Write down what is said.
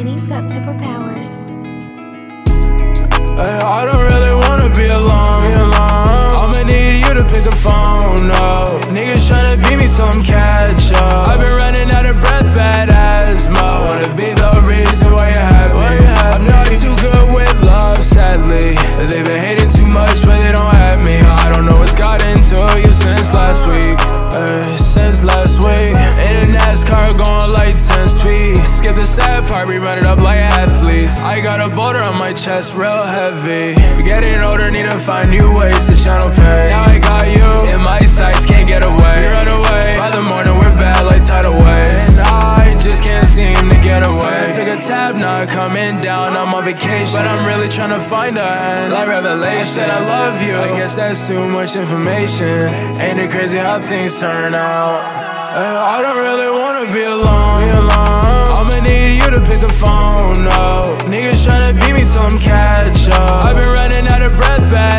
and he's got superpowers. I don't really wanna be alone. I'ma need you to pick the phone up. Niggas tryna beat me till I'm catch up. I've been running out of breath, bad asthma. Wanna be the reason why you're happy. I'm not too good with love, sadly. They've been hating too much, but they don't have me. I don't know what's got into you since last week. In a NASCAR going like 10 speed. Skip the sad part, we run it up like athletes. I got a boulder on my chest, real heavy. We're getting older, need to find new ways to channel pain. Now I got you in my sights, can't get away. We run away, by the morning we're bad like tidal waves. And I just can't seem to get away. I took a tab, not coming down, I'm on vacation. But I'm really trying to find a end, like Revelation. I said I love you, I guess that's too much information. Ain't it crazy how things turn out? I don't really wanna be alone. I'ma need you to pick the phone up. Niggas tryna beat me till I'm catch up. I've been running out of breath, bad